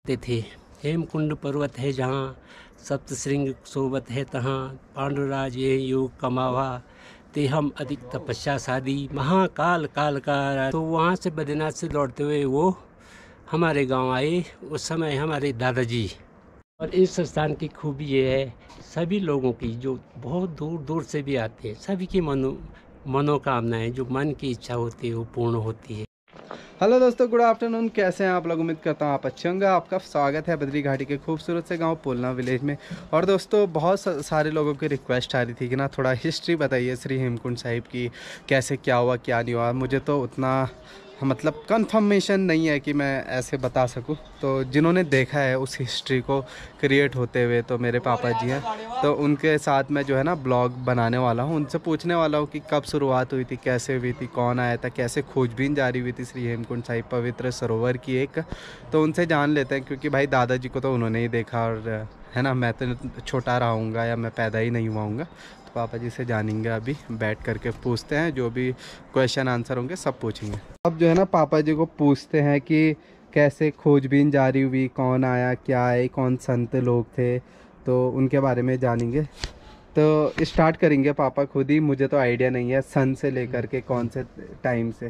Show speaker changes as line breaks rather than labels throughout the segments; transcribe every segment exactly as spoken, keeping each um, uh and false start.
ते थे। हेमकुंड पर्वत है जहाँ, सप्तशृंग सोबत है तहाँ, पांडुराज ये योग कमावा, ते हम अधिक तपस्या साधी, महाकाल काल का। तो वहाँ से बद्रीनाथ से लौटते हुए वो हमारे गांव आए। उस समय हमारे दादाजी। और इस स्थान की खूबी ये है, सभी लोगों की जो बहुत दूर दूर से भी आते हैं, सभी की मनो मनोकामनाएं, जो मन की इच्छा होती है वो पूर्ण होती है।
हेलो दोस्तों, गुड आफ्टरनून। कैसे हैं आप लोग? उम्मीद करता हूँ आप अच्छे होंगे। आपका स्वागत है बद्री घाटी के खूबसूरत से गांव पोलना विलेज में। और दोस्तों, बहुत सारे लोगों की रिक्वेस्ट आ रही थी कि ना थोड़ा हिस्ट्री बताइए श्री हेमकुंड साहिब की, कैसे क्या हुआ क्या नहीं हुआ। मुझे तो उतना मतलब कंफर्मेशन नहीं है कि मैं ऐसे बता सकूं। तो जिन्होंने देखा है उस हिस्ट्री को क्रिएट होते हुए, तो मेरे पापा जी हैं, तो उनके साथ मैं जो है ना ब्लॉग बनाने वाला हूं। उनसे पूछने वाला हूं कि कब शुरुआत हुई थी, कैसे हुई थी, कौन आया था, कैसे खोजबीन जारी हुई थी श्री हेमकुंड साहिब पवित्र सरोवर की एक। तो उनसे जान लेते हैं, क्योंकि भाई दादाजी को तो उन्होंने ही देखा, और है ना, मैं तो छोटा रहूँगा या मैं पैदा ही नहीं हुआ हूँगा। तो पापा जी से जानेंगे, अभी बैठ करके पूछते हैं, जो भी क्वेश्चन आंसर होंगे सब पूछेंगे। अब जो है ना पापा जी को पूछते हैं कि कैसे खोजबीन जारी हुई, कौन आया, क्या है, कौन संत लोग थे, तो उनके बारे में जानेंगे। तो स्टार्ट करेंगे पापा खुद ही, मुझे तो आइडिया नहीं है सन से लेकर के कौन से टाइम से।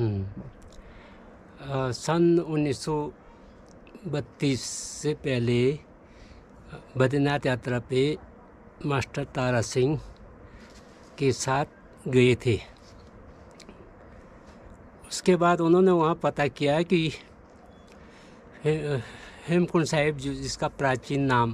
आ, सन उन्नीस सौ बत्तीस से पहले बद्रीनाथ यात्रा पे मास्टर तारा सिंह के साथ गए थे। उसके बाद उन्होंने वहाँ पता किया कि हे, हेमकुंड साहिब, जो जिसका प्राचीन नाम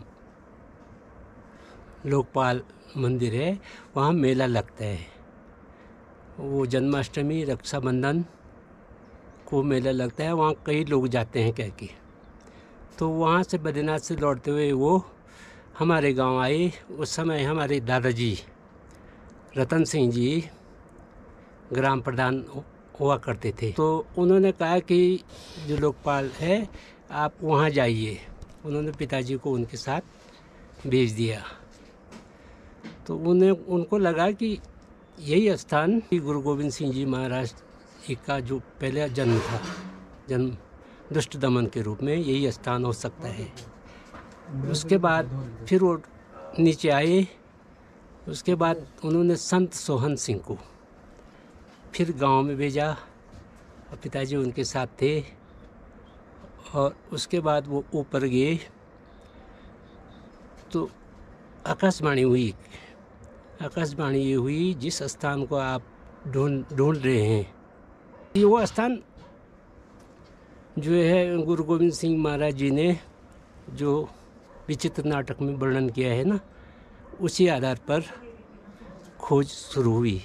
लोकपाल मंदिर है, वहाँ मेला लगता है। वो जन्माष्टमी, रक्षाबंधन को मेला लगता है, वहाँ कई लोग जाते हैं कह के। तो वहाँ से बद्रीनाथ से लौटते हुए वो हमारे गांव आए। उस समय हमारे दादाजी रतन सिंह जी ग्राम प्रधान हुआ करते थे। तो उन्होंने कहा कि जो लोकपाल है, आप वहाँ जाइए। उन्होंने पिताजी को उनके साथ भेज दिया। तो उन्हें उनको लगा कि यही स्थान गुरु गोविंद सिंह जी महाराज का जो पहले जन्म था, जन्म दुष्ट दमन के रूप में, यही स्थान हो सकता है। उसके बाद फिर वो नीचे आए। उसके बाद उन्होंने संत सोहन सिंह को फिर गांव में भेजा, और पिताजी उनके साथ थे। और उसके बाद वो ऊपर गए तो आकाशवाणी हुई आकाशवाणी ये हुई, जिस स्थान को आप ढूंढ ढूंढ रहे हैं, ये वो स्थान जो है गुरु गोविंद सिंह महाराज जी ने जो विचित्र नाटक में वर्णन किया है ना, उसी आधार पर खोज शुरू हुई।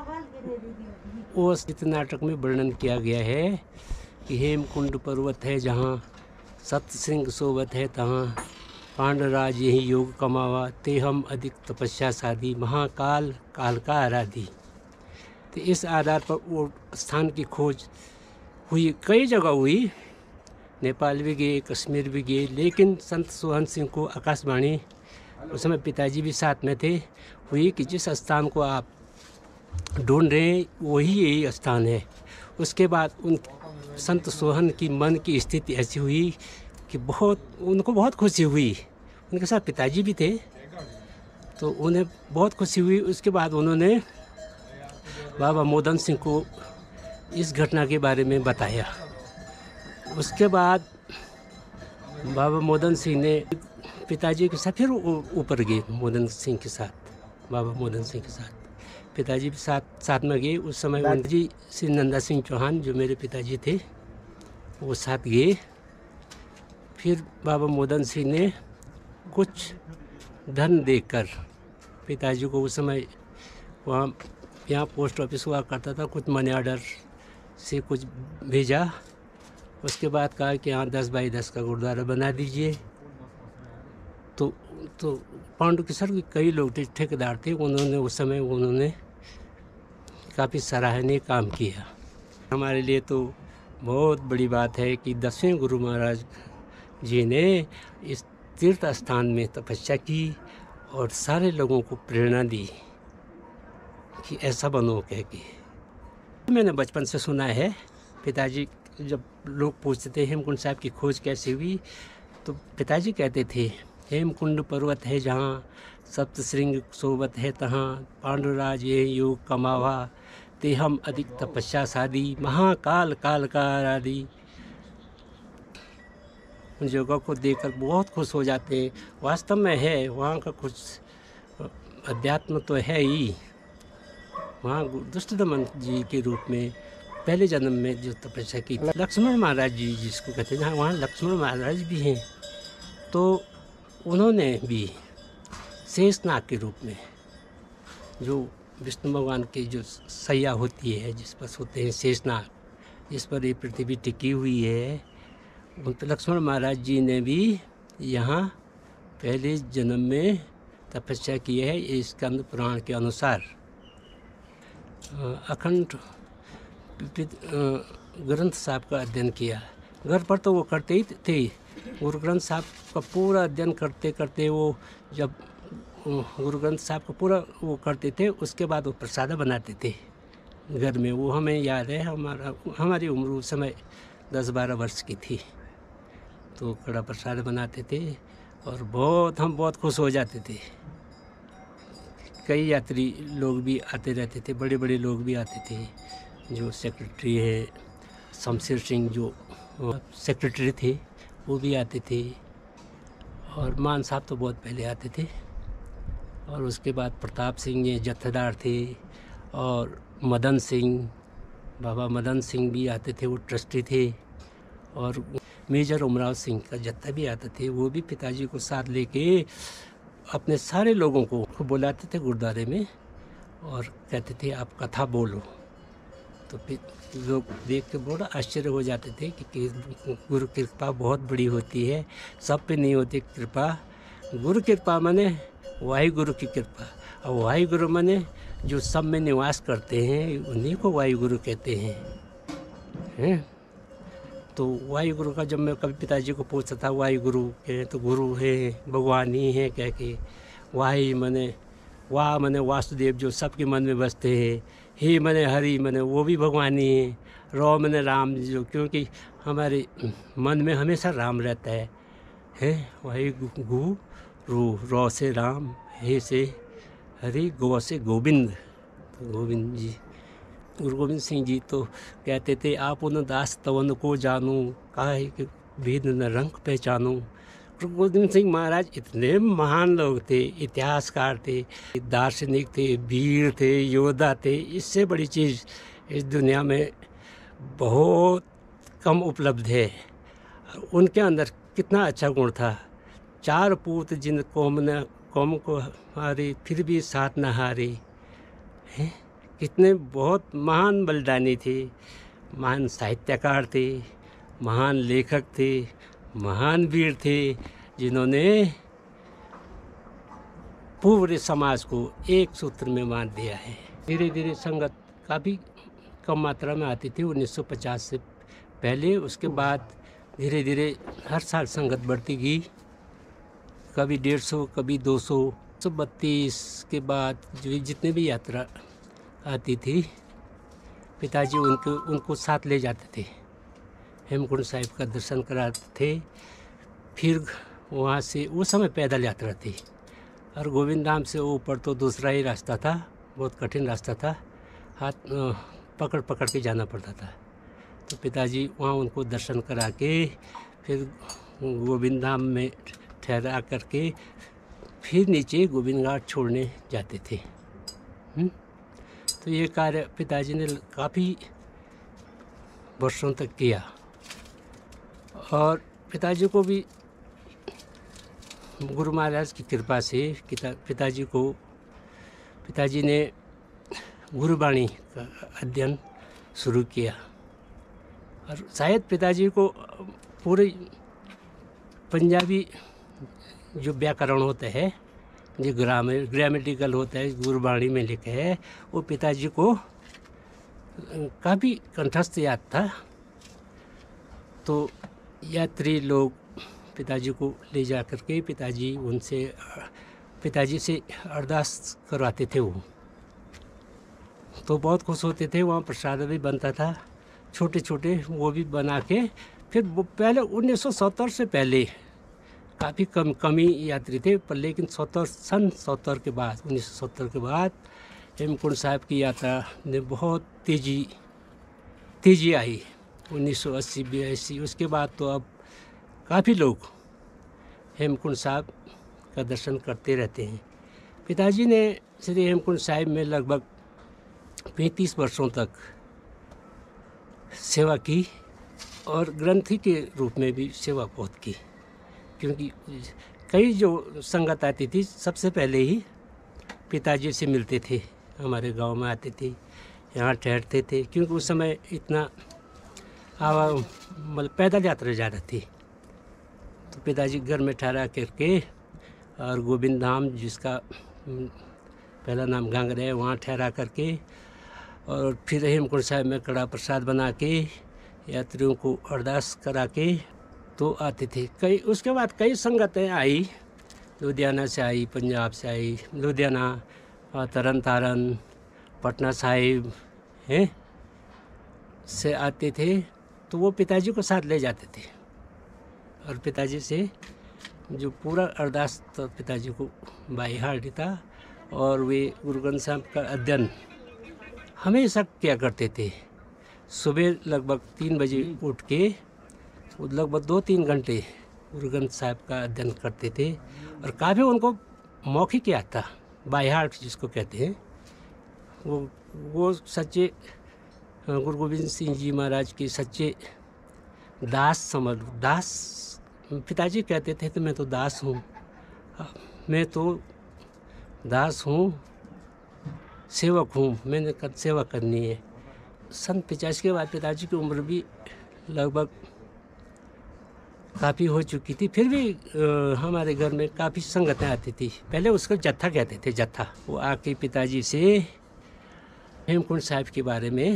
उस विचित्र नाटक में वर्णन किया गया है कि हेमकुंड पर्वत है जहाँ, सप्तशृंग सोबत है तहाँ, पांडुराज यही योग कमावा, ते हम अधिक तपस्या साधी, महाकाल काल का आराधी। तो इस आधार पर वो स्थान की खोज हुई, कई जगह हुई, नेपाल भी गए, कश्मीर भी गए। लेकिन संत सोहन सिंह को आकाशवाणी, उस समय पिताजी भी साथ में थे, हुई कि जिस स्थान को आप ढूंढ रहे हैं वही यही स्थान है। उसके बाद उन संत सोहन की मन की स्थिति ऐसी हुई कि बहुत उनको बहुत खुशी हुई। उनके साथ पिताजी भी थे, तो उन्हें बहुत खुशी हुई। उसके बाद उन्होंने बाबा मोदन सिंह को इस घटना के बारे में बताया। उसके बाद बाबा मोदन सिंह ने पिताजी के साथ फिर ऊपर गए, मोदन सिंह के साथ, बाबा मोदन सिंह के साथ पिताजी भी साथ साथ में गए। उस समय जी श्री नंदा सिंह चौहान, जो मेरे पिताजी थे, वो साथ गए। फिर बाबा मोदन सिंह ने कुछ धन देकर पिताजी को, उस समय वहाँ यहाँ पोस्ट ऑफिस हुआ करता था, कुछ मनी ऑर्डर से कुछ भेजा। उसके बाद कहा कि यहाँ दस बाई दस का गुरुद्वारा बना दीजिए। तो तो पांडु किशोर के कई लोग थे, ठेकेदार थे, उन्होंने उस समय उन्होंने काफ़ी सराहनीय काम किया। हमारे लिए तो बहुत बड़ी बात है कि दसवें गुरु महाराज जी ने इस तीर्थ स्थान में तपस्या की और सारे लोगों को प्रेरणा दी कि ऐसा बनो कह के। मैंने बचपन से सुना है, पिताजी जब लोग पूछते थे हेमकुंड साहिब की खोज कैसे हुई, तो पिताजी कहते थे हेमकुंड पर्वत है जहाँ सप्त श्रृंग सोबत है तहाँ पांडुराज ये योग कमावा ते हम अधिक तपस्या साधी महाकाल काल का आराधी। उन जगह को देखकर बहुत खुश हो जाते हैं। वास्तव में है वहाँ का कुछ अध्यात्म तो है ही। वहाँ दुष्ट दमन जी के रूप में पहले जन्म में जो तपस्या की थी, लक्ष्मण महाराज जी जिसको कहते हैं, वहाँ लक्ष्मण महाराज भी हैं, तो उन्होंने भी शेषनाग के रूप में, जो विष्णु भगवान की जो सैया होती है जिस पर सोते हैं शेषनाग, जिस पर ये पृथ्वी टिकी हुई है, उन पर लक्ष्मण महाराज जी ने भी यहाँ पहले जन्म में तपस्या की है। ये स्कंद पुराण के अनुसार अखंड ग्रंथ साहब का अध्ययन किया। घर पर तो वो करते ही थे, गुरु ग्रंथ साहब का पूरा अध्ययन करते करते वो जब गुरु ग्रंथ साहब का पूरा वो करते थे, उसके बाद वो प्रसाद बनाते थे घर में। वो हमें याद है, हमारा हमारी उम्र उस समय दस बारह वर्ष की थी, तो कड़ा प्रसाद बनाते थे और बहुत हम बहुत खुश हो जाते थे। कई यात्री लोग भी आते रहते थे, बड़े बड़े लोग भी आते थे। जो सेक्रेटरी है शमशेर सिंह जो सेक्रेटरी थे वो भी आते थे, और मान साहब तो बहुत पहले आते थे, और उसके बाद प्रताप सिंह ये जत्थेदार थे, और मदन सिंह, बाबा मदन सिंह भी आते थे, वो ट्रस्टी थे, और मेजर उमराव सिंह का जत्था भी आते थे। वो भी पिताजी को साथ लेके अपने सारे लोगों को बुलाते थे गुरुद्वारे में और कहते थे आप कथा बोलो। तो फिर लोग देख के बड़ा आश्चर्य हो जाते थे कि गुरु कृपा बहुत बड़ी होती है, सब पे नहीं होती कृपा। गुरु कृपा माने वाहिगुरु की कृपा, और वाहिगुरु माने जो सब में निवास करते हैं उन्हीं को वाहिगुरु कहते हैं हैं तो वाहिगुरु का जब मैं कभी पिताजी को पूछता था वाहिगुरु के, तो गुरु है भगवान ही है कह के, वाही मने वाह मने वासुदेव जो सबके मन में बसते हैं, हे मने हरि मने वो भी भगवान ही है, रौ मने राम जो क्योंकि हमारे मन में हमेशा राम रहता है है वाही गु रू रौ से राम, हे से हरि, गौ से गोविंद। तो गोविंद जी गुरु गोविंद सिंह जी तो कहते थे आप उन दास तवन को जानूं, काहे कि भेद न रंग पहचानूं। गुरु गोविंद सिंह महाराज इतने महान लोग थे, इतिहासकार थे, दार्शनिक थे, वीर थे, योद्धा थे। इससे बड़ी चीज़ इस दुनिया में बहुत कम उपलब्ध है। उनके अंदर कितना अच्छा गुण था। चार पूत जिन कौम न कौम को हारे फिर भी साथ न हारे हैं, कितने बहुत महान बलिदानी थे, महान साहित्यकार थे, महान लेखक थे, महान वीर थे, जिन्होंने पूरे समाज को एक सूत्र में बांध दिया है। धीरे धीरे संगत काफ़ी कम मात्रा में आती थी उन्नीस सौ पचास से पहले। उसके बाद धीरे धीरे हर साल संगत बढ़ती गई, कभी डेढ़ सौ कभी दो सौ सौ बत्तीस के बाद जो जितने भी यात्रा आती थी पिताजी उनको उनको साथ ले जाते थे, हेमकुंड साहिब का दर्शन कराते थे। फिर वहाँ से उस समय पैदल यात्रा थी, और गोविंद धाम से ऊपर तो दूसरा ही रास्ता था, बहुत कठिन रास्ता था, हाथ पकड़ पकड़ के जाना पड़ता था। तो पिताजी वहाँ उनको दर्शन करा के फिर गोविंद धाम में ठहरा करके फिर नीचे गोविंद घाट छोड़ने जाते थे। हुँ? तो ये कार्य पिताजी ने काफ़ी वर्षों तक किया, और पिताजी को भी गुरु महाराज की कृपा से पिताजी को पिताजी ने गुरुबाणी का अध्ययन शुरू किया, और शायद पिताजी को पूरे पंजाबी जो व्याकरण होता है, जो ग्रामर ग्रामेटिकल होता है, गुरुबाणी में लिखा है, वो पिताजी को काफ़ी कंठस्थ याद था। तो यात्री लोग पिताजी को ले जा कर के पिताजी उनसे पिताजी से अरदास करवाते थे, वो तो बहुत खुश होते थे। वहाँ प्रसाद भी बनता था छोटे छोटे, वो भी बना के फिर वो पहले उन्नीस सौ सत्तर से पहले काफ़ी कम कमी यात्री थे, पर लेकिन सत्तर सन सत्तर के बाद उन्नीस सौ सत्तर के बाद हेमकुंड साहिब की यात्रा ने बहुत तेज़ी तेज़ी आई। उन्नीस सौ अस्सी बयासी उसके बाद तो अब काफ़ी लोग हेमकुंड साहिब का दर्शन करते रहते हैं। पिताजी ने श्री हेमकुंड साहिब में लगभग पैंतीस वर्षों तक सेवा की और ग्रंथी के रूप में भी सेवा बहुत की, क्योंकि कई जो संगत आती थी सबसे पहले ही पिताजी से मिलते थे, हमारे गांव में आते थे, यहाँ ठहरते थे, क्योंकि उस समय इतना आवा मतलब पैदल यात्रा ज़्यादा थी। तो पिताजी घर में ठहरा करके और गोविंद धाम, जिसका पहला नाम गांगरे है, वहाँ ठहरा करके और फिर हेमकुंड साहिब में कड़ा प्रसाद बना के यात्रियों को अरदास करा के तो आते थे। कई उसके बाद कई संगतें आई, लुधियाना से आई, पंजाब से आई, लुधियाना, तरन तारन, पटना साहिब हैं से आते थे, तो वो पिताजी को साथ ले जाते थे और पिताजी से जो पूरा अरदास तो पिताजी को बाई हार्ट था और वे गुरु ग्रंथ साहिब का अध्ययन हमेशा किया करते थे। सुबह लगभग तीन बजे उठ के लगभग दो तीन घंटे गुरु ग्रंथ साहिब का अध्ययन करते थे और काफ़ी उनको मौखिक याद था, बाय हार्ट जिसको कहते हैं। वो वो सच्चे गुरु गोविंद सिंह जी महाराज के सच्चे दास समझ दास पिताजी कहते थे तो मैं तो दास हूँ, मैं तो दास हूँ, सेवक हूँ, मैंने कर, सेवा करनी है। सन पचास के बाद पिताजी की उम्र भी लगभग काफ़ी हो चुकी थी, फिर भी आ, हमारे घर में काफ़ी संगतें आती थी। पहले उसको जत्था कहते थे, जत्था। वो आके पिताजी से हेमकुंड साहिब के बारे में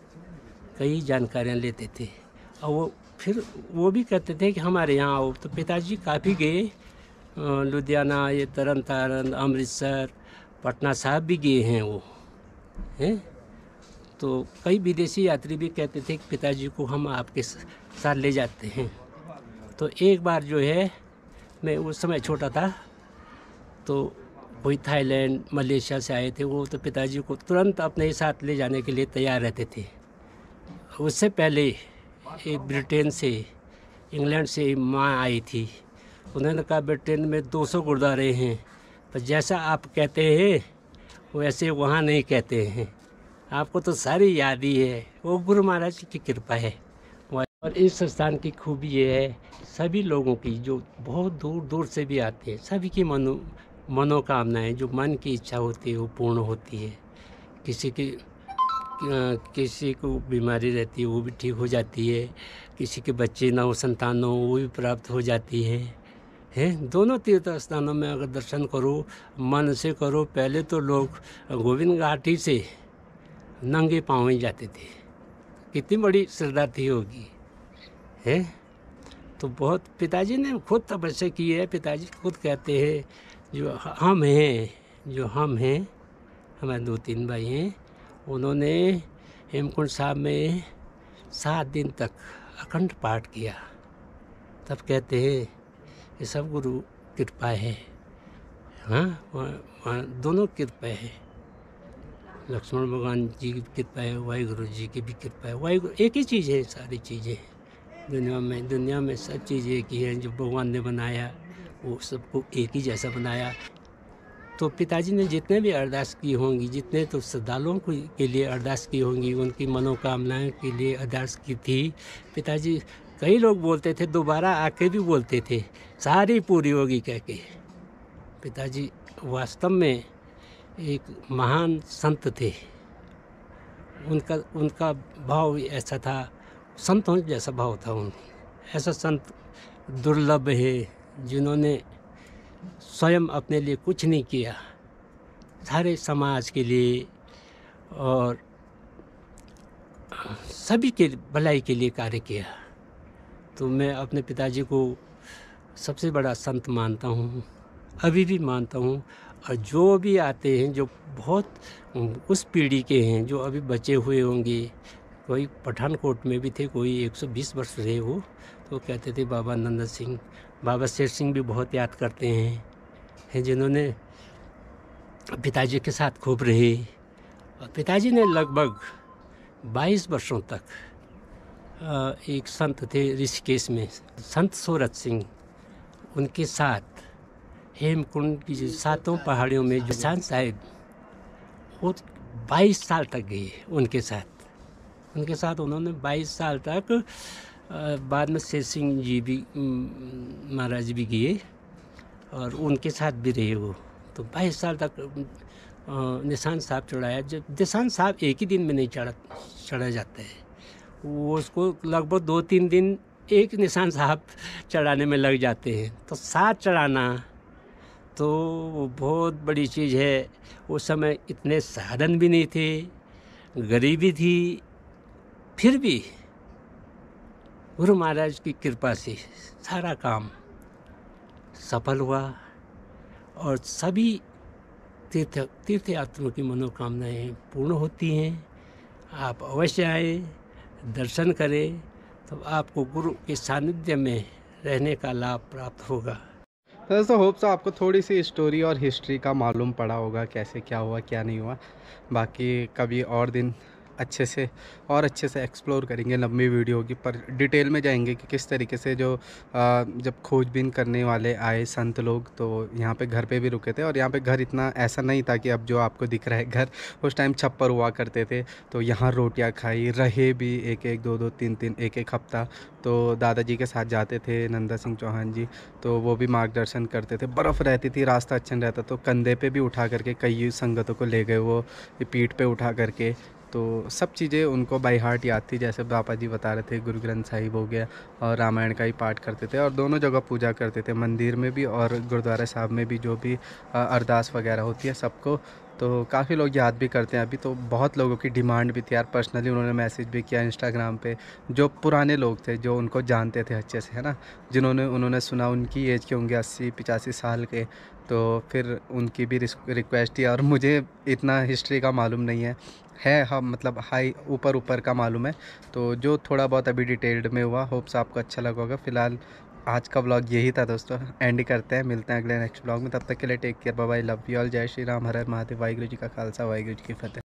कई जानकारियाँ लेते थे और वो फिर वो भी कहते थे कि हमारे यहाँ आओ। तो पिताजी काफ़ी गए, लुधियाना, ये तरन तारन, अमृतसर, पटना साहिब भी गए हैं वो हैं। तो कई विदेशी यात्री भी कहते थे कि पिताजी को हम आपके साथ ले जाते हैं। तो एक बार जो है, मैं उस समय छोटा था, तो कोई थाईलैंड, मलेशिया से आए थे वो, तो पिताजी को तुरंत अपने साथ ले जाने के लिए तैयार रहते थे। उससे पहले एक ब्रिटेन से, इंग्लैंड से माँ आई थी, उन्होंने कहा ब्रिटेन में दो सौ गुरुद्वारे हैं, पर जैसा आप कहते हैं वैसे वहाँ नहीं कहते हैं, आपको तो सारी याद ही है। वो गुरु महाराज की कृपा है। और इस स्थान की खूबी ये है, सभी लोगों की जो बहुत दूर दूर से भी आते हैं, सभी की मनो मनोकामनाएं, जो मन की इच्छा होती है वो पूर्ण होती है। किसी की किसी को बीमारी रहती है वो भी ठीक हो जाती है, किसी के बच्चे ना हो, संतान ना हो, वो भी प्राप्त हो जाती है हैं। दोनों तीर्थ स्थानों में अगर दर्शन करो, मन से करो। पहले तो लोग गोविंद घाटी से नंगे पाँव ही जाते थे, कितनी बड़ी श्रद्धा थी होगी है। तो बहुत पिताजी ने खुद तपस्या की है। पिताजी खुद कहते हैं जो हम हैं जो हम हैं हमारे दो तीन भाई हैं, उन्होंने हेमकुंड साहिब में सात दिन तक अखंड पाठ किया। तब कहते हैं ये सब गुरु कृपा है। हाँ, वहाँ दोनों कृपा है, लक्ष्मण भगवान जी की कृपा है, वाहिगुरु जी की भी कृपा है। वाहिगुरु एक ही चीज़ है, सारी चीज़ें दुनिया में दुनिया में सब चीज़ें एक ही हैं। जो भगवान ने बनाया वो सबको एक ही जैसा बनाया। तो पिताजी ने जितने भी अरदास की होंगी, जितने तो श्रद्धालुओं के लिए अरदास की होंगी, उनकी मनोकामनाएं के लिए अरदास की थी। पिताजी, कई लोग बोलते थे, दोबारा आके भी बोलते थे सारी पूरी होगी कह के। पिताजी वास्तव में एक महान संत थे। उनका उनका भाव ऐसा था, संतों जैसा भाव था उनका। ऐसा संत दुर्लभ है जिन्होंने स्वयं अपने लिए कुछ नहीं किया, सारे समाज के लिए और सभी के भलाई के लिए कार्य किया। तो मैं अपने पिताजी को सबसे बड़ा संत मानता हूँ, अभी भी मानता हूँ। और जो भी आते हैं, जो बहुत उस पीढ़ी के हैं, जो अभी बचे हुए होंगे, कोई पठानकोट में भी थे, कोई एक सौ बीस वर्ष रहे वो, तो कहते थे बाबा नंदा सिंह। बाबा शेर सिंह भी बहुत याद करते हैं, हैं जिन्होंने पिताजी के साथ खूब रहे। और पिताजी ने लगभग बाईस वर्षों तक एक संत थे ऋषिकेश में, संत सोरठ सिंह, उनके साथ हेमकुंड की सातों पहाड़ियों में निशान साहिब वो बाईस साल तक गए उनके साथ उनके साथ उन्होंने बाईस साल तक। बाद में शेर सिंह जी भी महाराज भी गए और उनके साथ भी रहे वो, तो बाईस साल तक निशान साहब चढ़ाया। जब निशान साहब एक ही दिन में नहीं चढ़ा चढ़ा जाता है, वो उसको लगभग दो तीन दिन एक निशान साहब चढ़ाने में लग जाते हैं। तो साथ चढ़ाना तो बहुत बड़ी चीज़ है। उस समय इतने साधन भी नहीं थे, गरीबी थी, फिर भी गुरु महाराज की कृपा से सारा काम सफल हुआ और सभी तीर्थ तीर्थयात्रियों की मनोकामनाएं पूर्ण होती हैं। आप अवश्य आए, दर्शन करें, तो आपको गुरु के सानिध्य में रहने का लाभ प्राप्त होगा।
तो दोस्तों होप सो आपको थोड़ी सी स्टोरी और हिस्ट्री का मालूम पड़ा होगा, कैसे क्या हुआ क्या नहीं हुआ। बाकी कभी और दिन अच्छे से और अच्छे से एक्सप्लोर करेंगे, लंबी वीडियो होगी पर डिटेल में जाएंगे कि किस तरीके से जो आ, जब खोजबीन करने वाले आए संत लोग तो यहाँ पे घर पे भी रुके थे। और यहाँ पे घर इतना ऐसा नहीं था कि अब जो आपको दिख रहा है घर, उस टाइम छप्पर हुआ करते थे। तो यहाँ रोटियाँ खाई, रहे भी एक एक दो दो तीन तीन एक एक हफ्ता। तो दादाजी के साथ जाते थे नंदा सिंह चौहान जी, तो वो भी मार्गदर्शन करते थे। बर्फ़ रहती थी, रास्ता अच्छा नहीं रहता, तो कंधे पे भी उठा करके कई संगतों को ले गए वो, पीठ पे उठा करके। तो सब चीज़ें उनको बाई हार्ट याद थी। जैसे पापा जी बता रहे थे, गुरु ग्रंथ साहिब हो गया और रामायण का ही पाठ करते थे और दोनों जगह पूजा करते थे, मंदिर में भी और गुरुद्वारा साहब में भी, जो भी अरदास वगैरह होती है सबको। तो काफ़ी लोग याद भी करते हैं अभी। तो बहुत लोगों की डिमांड भी थी यार, पर्सनली उन्होंने मैसेज भी किया इंस्टाग्राम पे, जो पुराने लोग थे जो उनको जानते थे अच्छे से, है ना, जिन्होंने उन्होंने सुना उनकी एज के होंगे अस्सी पिचासी साल के। तो फिर उनकी भी रिक्वेस्ट थी और मुझे इतना हिस्ट्री का मालूम नहीं है है हम मतलब हाई ऊपर ऊपर का मालूम है। तो जो थोड़ा बहुत अभी डिटेल्ड में हुआ, होप्स आपको अच्छा लगा होगा। फिलहाल आज का ब्लॉग यही था दोस्तों, एंड करते हैं, मिलते हैं अगले नेक्स्ट ब्लॉग में। तब तक के लिए take care, bye bye, love you all, Jai Shri Ram, हर हर महादेव, वाहिगुरु जी का खालसा, वाहिगुरु जी की फतेह।